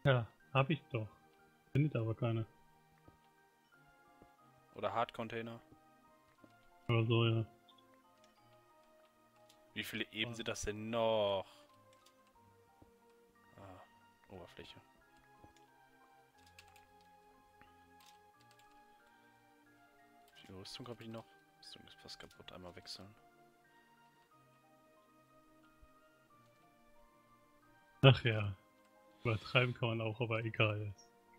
Ja, hab ich doch. Findet aber keine. Oder Hard-Container. Oder so, ja. Wie viele Eben sind das denn noch? Ah, Oberfläche. Wie viel Rüstung habe ich noch? Rüstung ist fast kaputt. Einmal wechseln. Ach ja. Übertreiben kann man auch, aber egal.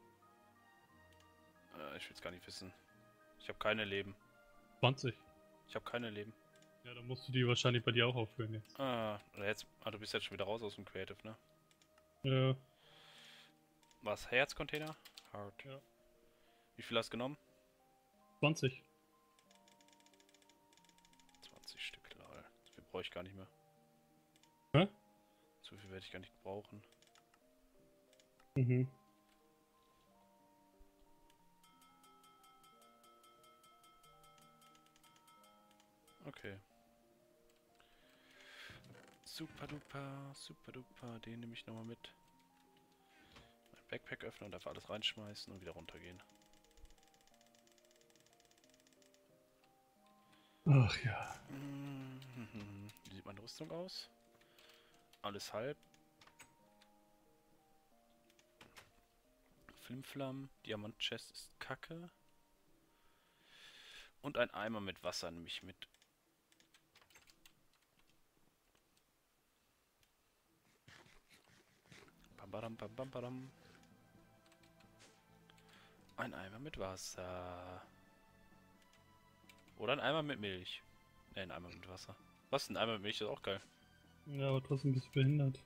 Ich will es gar nicht wissen. Ich habe keine Leben. 20. Ich habe keine Leben. Ja, dann musst du die wahrscheinlich bei dir auch aufführen jetzt. Oder jetzt. Ah, du bist jetzt schon wieder raus aus dem Creative, ne? Ja, Was? Herz-Container? Hard. ja. Wie viel hast du genommen? 20. 20 Stück, lol. So viel brauche ich gar nicht mehr. Hä? So viel werde ich gar nicht brauchen. Mhm. Okay. Super duper, super duper. Den nehme ich nochmal mit. Mein Backpack öffnen und einfach alles reinschmeißen und wieder runtergehen. Ach ja. Wie sieht meine Rüstung aus? Alles halb. Flimflam, Diamant-Chest ist kacke. Und ein Eimer mit Wasser nehme ich mit. Bam, badam, bam, bam, badam. Ein Eimer mit Wasser. Oder ein Eimer mit Milch. Ne, ein Eimer mit Wasser. Was? Ein Eimer mit Milch ist auch geil. Ja, aber trotzdem ein bisschen behindert.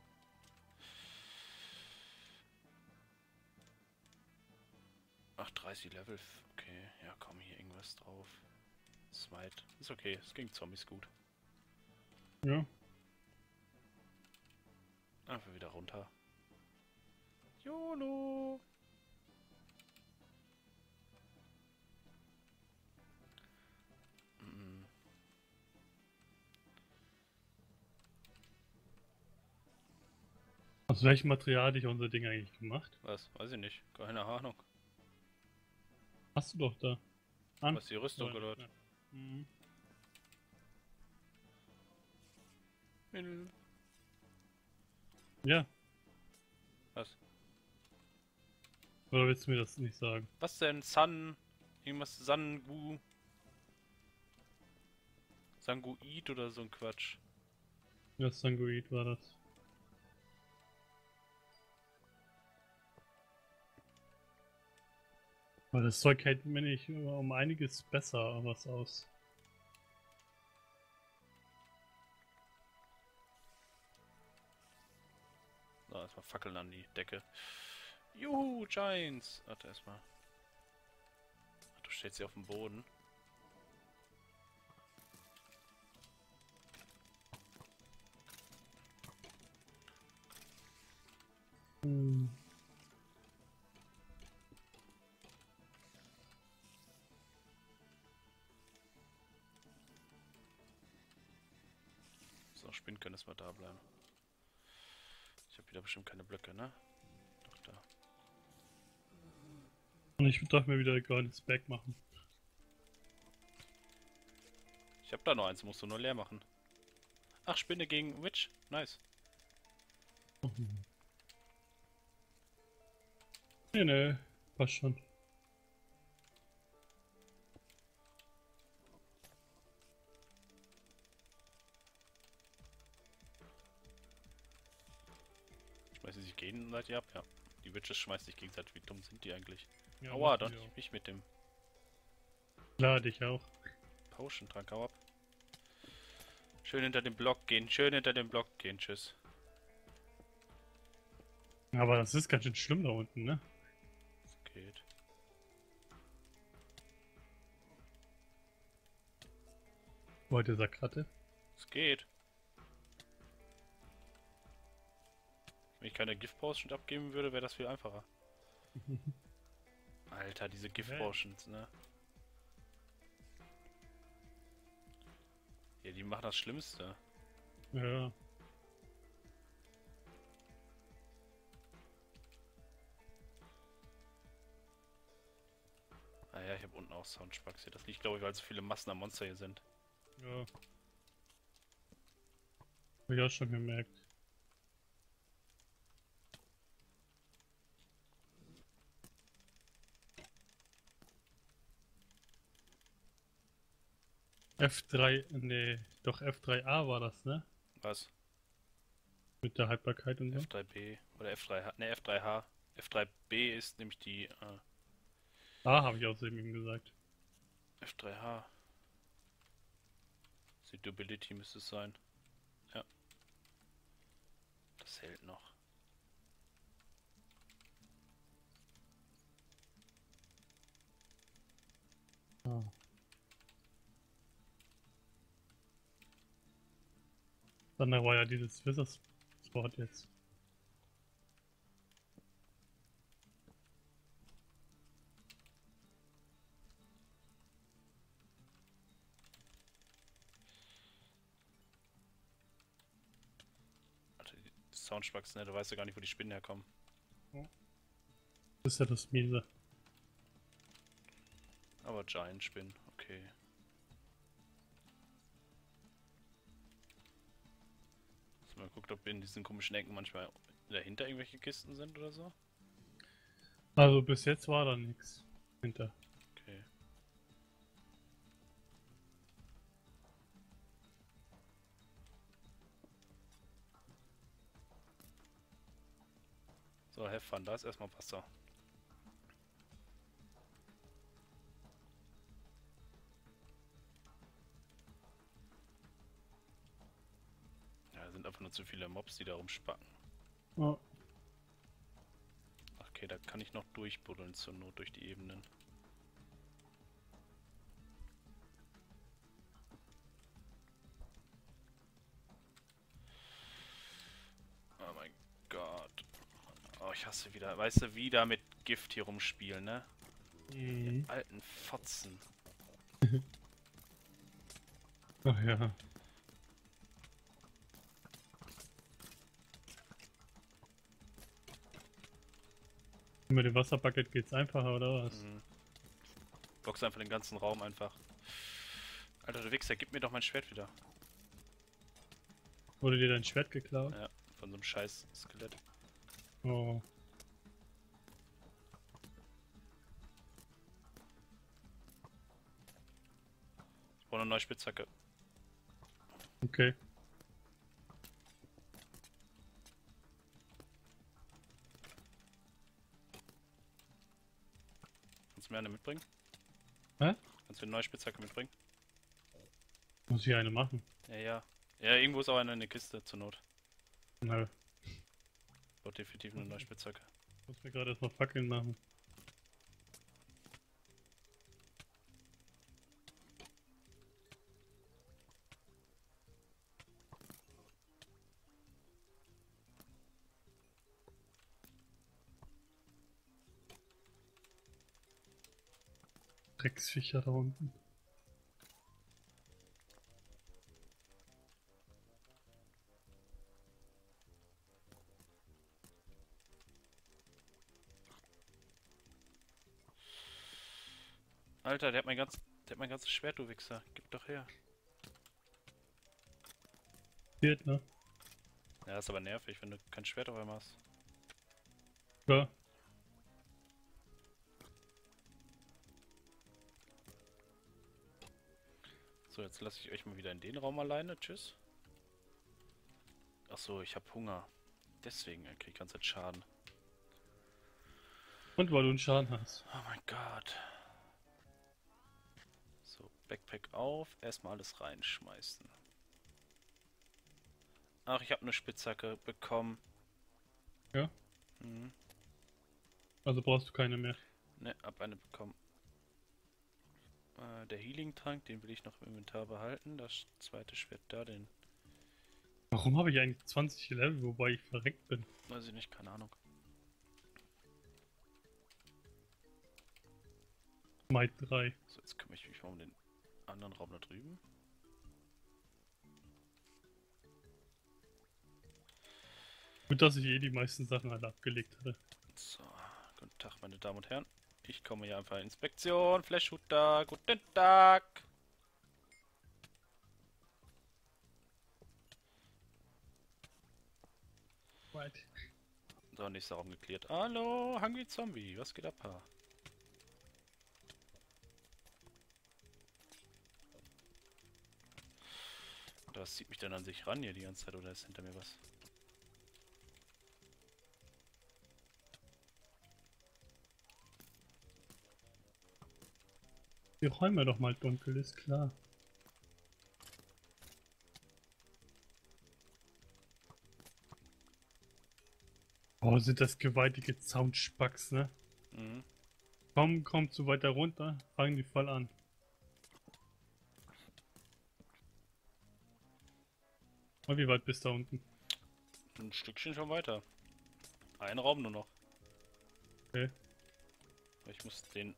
Ach, 30 Level. Okay, ja komm, hier irgendwas drauf. Smite. Ist okay, es ging Zombies gut. Ja. Einfach wieder runter. YOLO! Mm. Aus welchem Material hatte ich unser Ding eigentlich gemacht? Was? Weiß ich nicht. Keine Ahnung. Hast du doch da. An. Was die Rüstung Oder nicht gehört. mehr. Mhm. Ja. Was? Oder willst du mir das nicht sagen? Was denn? Sun? Irgendwas Sangu? Sanguid oder so ein Quatsch. Ja, Sanguid war das. Weil das Zeug hält mir nicht um einiges besser was aus. So, erstmal Fackeln an die Decke. Juhu, Giants! Warte erstmal. Ach, du stellst sie auf den Boden. Hm. So, spinnen können, dass wir da bleiben. Ich habe wieder bestimmt keine Blöcke, ne? Doch, da. Und ich darf mir wieder ein goldenes Back machen. Ich habe da noch eins, musst du nur leer machen. Ach, Spinne gegen Witch? Nice. Nee, nee, passt schon. Schmeißen sie sich gegenseitig ab? Ja. Die Witches schmeißen sich gegenseitig. Wie dumm sind die eigentlich? Ja, Aua, machen doch wir nicht auch. mich mit dem Klar, dich auch. Potion-Trank. Hau ab. Schön hinter dem Block gehen. Schön hinter dem Block gehen. Tschüss. Aber das ist ganz schön schlimm da unten, ne? Es geht. Wo hat dieser Kratte? Es geht. Wenn ich keine Gift-Potion abgeben würde, wäre das viel einfacher. Alter, diese Gift-Potions, ne? Ja, die machen das Schlimmste. Ja. Ja, ich habe unten auch Soundspacks hier. Das liegt, glaube ich, weil so viele Massen an Monster hier sind. Ja. Hab ich auch schon gemerkt. F3, nee, doch F3A war das, ne? Was? Mit der Haltbarkeit und so. F3B oder F3H? Ne, F3H. F3B ist nämlich die A habe ich außerdem ihm gesagt. F3H. Suitability müsste es sein. Ja. Das hält noch. Ah. Dann war ja dieses Wizards-Sport jetzt. Alter, die Soundspacks, ne? Du weißt ja gar nicht, wo die Spinnen herkommen. Das ist ja das Miese. Aber Giant-Spinnen, okay. Mal guckt, ob in diesen komischen Ecken manchmal dahinter irgendwelche Kisten sind oder so. Also bis jetzt war da nichts hinter. Okay. So, have fun, da ist erstmal Wasser. Ja, sind einfach nur zu viele Mobs, die da rumspacken. Oh. Okay, da kann ich noch durchbuddeln zur Not durch die Ebenen. Oh mein Gott. Oh, ich hasse wieder. Weißt du, wieder mit Gift hier rumspielen, ne? Mhm. Alten Fotzen. Ach ja. Mit dem Wasserbucket geht's einfacher, oder was? Mhm. Box einfach den ganzen Raum einfach. Alter, du Wichser, gib mir doch mein Schwert wieder. Wurde dir dein Schwert geklaut? Ja, von so einem scheiß Skelett. Oh. Ich brauche eine neue Spitzhacke. Okay. Kannst du mir eine mitbringen? Hä? Kannst du mir eine neue Spitzhacke mitbringen? Muss ich eine machen? Ja, ja. Ja, irgendwo ist auch eine in der Kiste zur Not. Nö. Ich brauche definitiv eine neue Spitzhacke. Muss mir gerade erstmal Fackeln machen. Drecksviecher da unten. Alter, der hat mein ganzes Schwert, du Wichser. Gib doch her. Geht, ne? Ja, ist aber nervig, wenn du kein Schwert auf einmal hast. Ja. So, jetzt lasse ich euch mal wieder in den Raum alleine. Tschüss. Achso, ich habe Hunger. Deswegen kriege ich ganz Schaden. Und weil du einen Schaden hast. Oh mein Gott. So, Backpack auf. Erstmal alles reinschmeißen. Ach, ich habe eine Spitzhacke bekommen. Ja? Mhm. Also brauchst du keine mehr. Ne, hab eine bekommen. Der Healing-Trank, den will ich noch im Inventar behalten. Das zweite Schwert da, den Warum habe ich eigentlich 20 Level, wobei ich verreckt bin? weiß ich nicht, keine Ahnung. Might 3. So, jetzt kümmere ich mich mal um den anderen Raum da drüben. Gut, dass ich eh die meisten Sachen alle abgelegt hatte. So, guten Tag, meine Damen und Herren. Ich komme hier einfach. Inspektion, Flash-Shooter, guten Tag. Right. So, nächster Raum geklärt. Hallo, Hungry Zombie, was geht ab? Das zieht mich dann an sich ran hier die ganze Zeit, oder ist hinter mir was? Die Räume doch mal dunkel, ist klar. Oh, sind das gewaltige Soundspacks, ne? Mhm. Kommst du weiter runter, fangen die voll an. Und wie weit bist du da unten? Ein Stückchen schon weiter. Ein Raum nur noch. Okay. Ich muss den...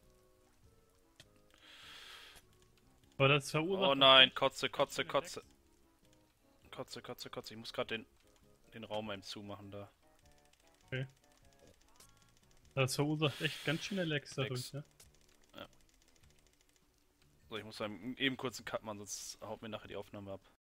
Aber das verursacht... Oh nein, Kotze, Kotze, Kotze. Kotze, Kotze, Kotze. Ich muss gerade den Raum einem zumachen da. Okay. Das verursacht echt ganz schöne Lags dadurch, ne? Ja. So, ich muss dann eben kurz einen Cut machen, sonst haut mir nachher die Aufnahme ab.